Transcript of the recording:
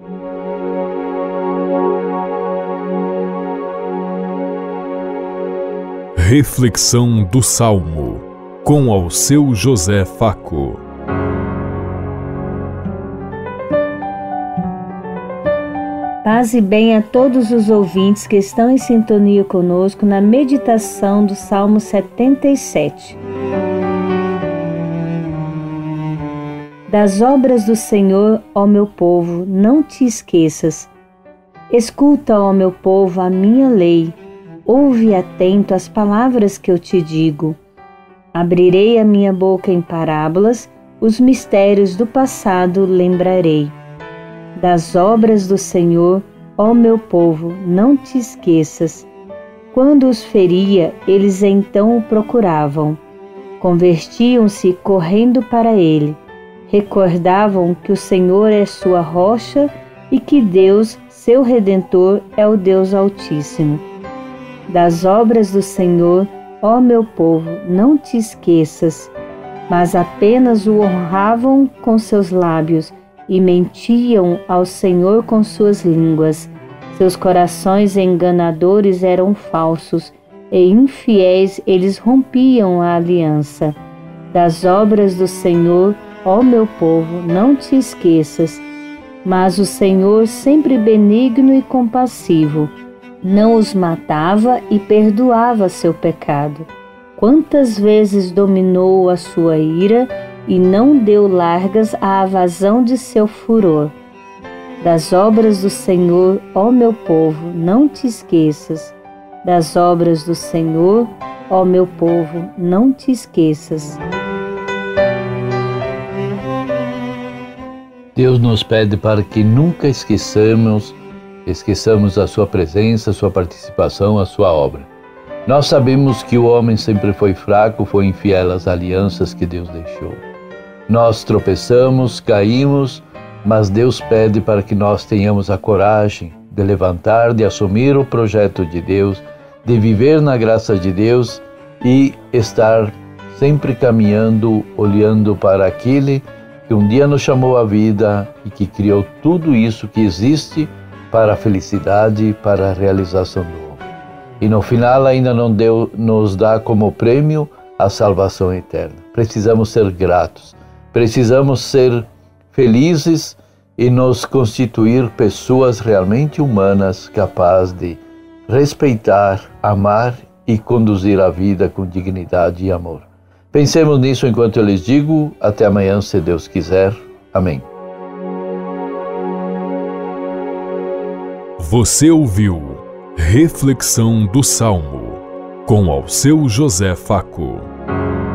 Reflexão do Salmo, com Alceu José Faco. Paz e bem a todos os ouvintes que estão em sintonia conosco na meditação do Salmo 77. Das obras do Senhor, ó meu povo, não te esqueças. Escuta, ó meu povo, a minha lei. Ouve atento as palavras que eu te digo. Abrirei a minha boca em parábolas, os mistérios do passado lembrarei. Das obras do Senhor, ó meu povo, não te esqueças. Quando os feria, eles então o procuravam. Convertiam-se correndo para ele. Recordavam que o Senhor é sua rocha e que Deus, seu Redentor, é o Deus Altíssimo. Das obras do Senhor, ó meu povo, não te esqueças, mas apenas o honravam com seus lábios e mentiam ao Senhor com suas línguas. Seus corações enganadores eram falsos, e infiéis eles rompiam a aliança. Das obras do Senhor, ó meu povo, não te esqueças, mas o Senhor, sempre benigno e compassivo, não os matava e perdoava seu pecado. Quantas vezes dominou a sua ira e não deu largas à vazão de seu furor. Das obras do Senhor, ó meu povo, não te esqueças. Das obras do Senhor, ó meu povo, não te esqueças. Deus nos pede para que nunca esqueçamos a sua presença, a sua participação, a sua obra. Nós sabemos que o homem sempre foi fraco, foi infiel às alianças que Deus deixou. Nós tropeçamos, caímos, mas Deus pede para que nós tenhamos a coragem de levantar, de assumir o projeto de Deus, de viver na graça de Deus e estar sempre caminhando, olhando para aquele que um dia nos chamou à vida e que criou tudo isso que existe para a felicidade, para a realização do homem. E no final ainda nos dá como prêmio a salvação eterna. Precisamos ser gratos, precisamos ser felizes e nos constituir pessoas realmente humanas, capazes de respeitar, amar e conduzir a vida com dignidade e amor. Pensemos nisso enquanto eu lhes digo. Até amanhã, se Deus quiser. Amém. Você ouviu Reflexão do Salmo, com Alceu José Faco.